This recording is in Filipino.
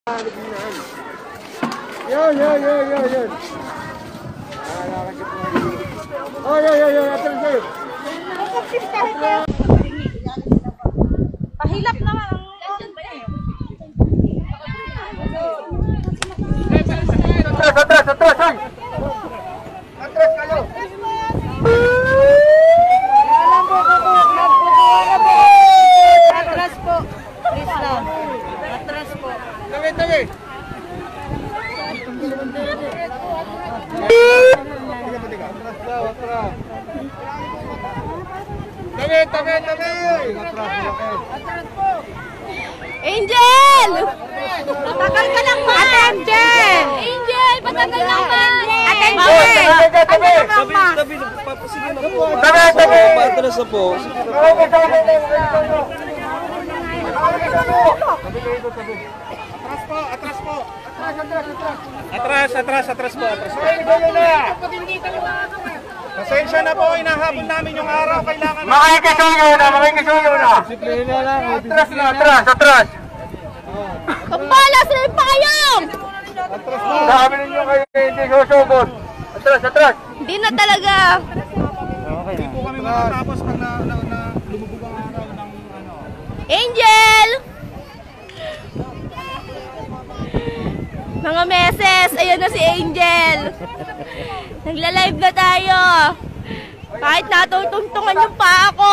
Yun. Oh, yun. Atras kayo. Pahilap naman ang Atras. Atras kayo. atras po. Please lang. Atras po. Tabi. Tabi. Angel! Patagal ka lang ba? Angel! Angel! Patagal lang ba? Angel! Tabi. Patras na po. Atras po. Atras po. Pasensya na po, inahabol namin yung araw. Kailangan na. Makikisuyo na. Atras. Pambala sa yung payong! Sabi ninyo kayo hindi susubot. Atras. Hindi na talaga. Hindi po kami matatapos pag lumubog ang araw ng ano. Angel! Mga meses, ayan na si Angel. Nagla-live na tayo. Kahit natutungtungan yung pa ako.